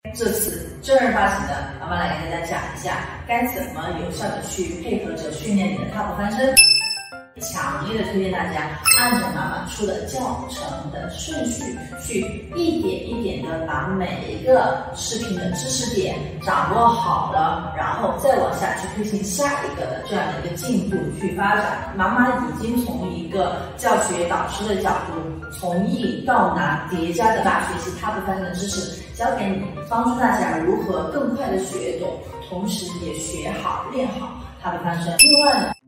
这次正儿八经的，妈妈来跟大家讲一下，该怎么有效的去配合着训练你的踏步翻身。强烈的推荐大家按照妈妈出的教程的顺序，去一点一点的把每一个视频的知识点掌握好了，然后再往下去推行下一个的这样的一个进度去发展。妈妈已经从一个教学导师的角度，从易到难叠加的把学习踏步翻身的知识教给你，帮助大家如何更快的学懂，同时也学好练好踏步翻身。另外呢，